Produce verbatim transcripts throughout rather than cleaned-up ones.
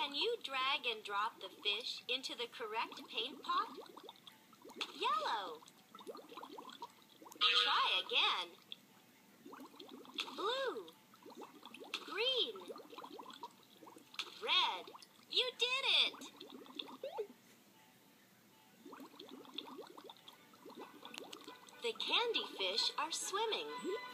Can you drag and drop the fish into the correct paint pot? Yellow. Try again. Blue. Green. Red. You did it! The candy fish are swimming.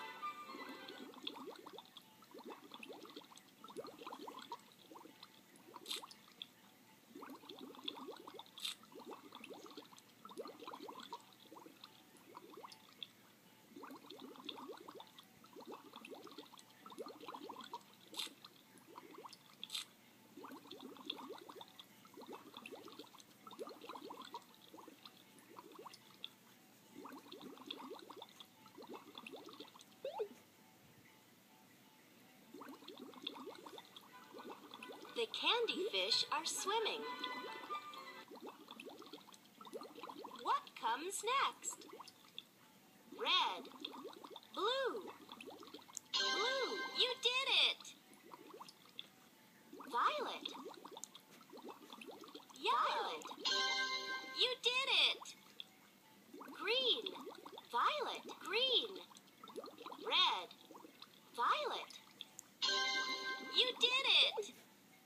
The candy fish are swimming. What comes next? Red. Blue. Blue, you did it! Violet. Yellow. You did it! Green. Violet. Green. Red. Violet. You did it!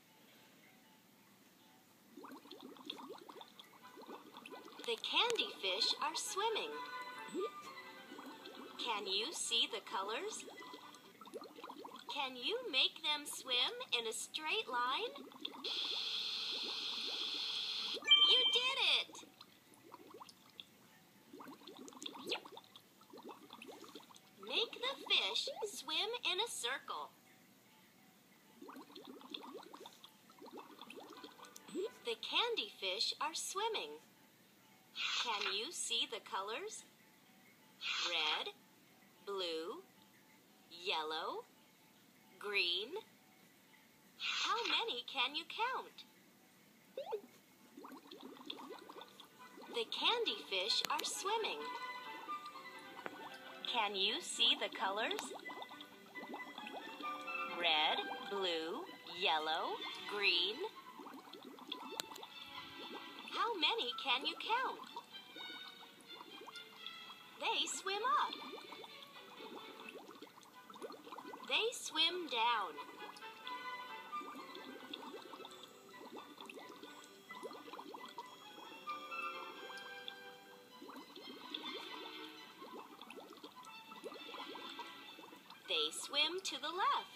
The candy fish are swimming. Can you see the colors? Can you make them swim in a straight line? You did it! Make the fish swim in a circle. The candy fish are swimming. Can you see the colors? Red, blue, yellow, green. How many can you count? The candy fish are swimming. Can you see the colors? Red, blue, yellow, green. How many can you count? They swim up. They swim down. They swim to the left.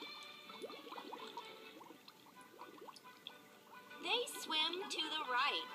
They swim to the right.